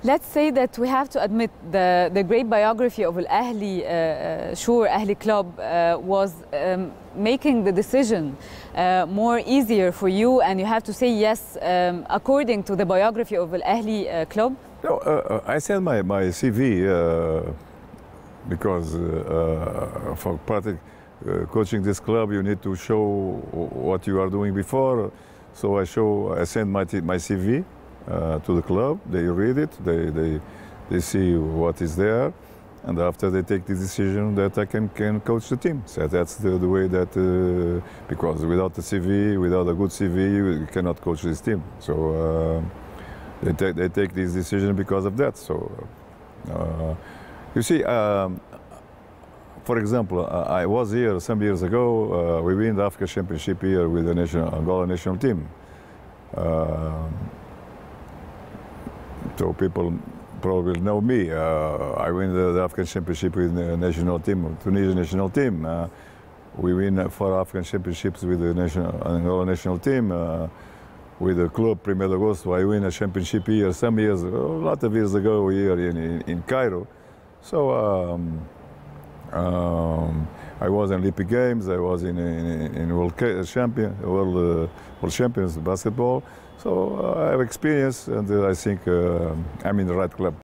Let's say that we have to admit the great biography of Al Ahly, sure, Ahly Club was making the decision more easier for you, and you have to say yes according to the biography of Al Ahly Club? No, I sent my CV because for coaching this club, you need to show what you are doing before. So I sent my CV to the club. They read it. They see what is there, and after they take the decision that I can coach the team. So that's the way that because without the CV, without a good CV, you cannot coach this team. So they take this decision because of that. So you see. For example, I was here some years ago. We win the Africa Championship here with the Angola national team. So people probably know me. I win the African Championship with the national team, Tunisian national team. We win 4 African Championships with the Angola national team. With the club Premier de Agosto, I win a championship here some years, a lot of years ago here in Cairo. So. I was in Olympic Games. I was in World Champions basketball. So I have experience, and I think I'm in the right club.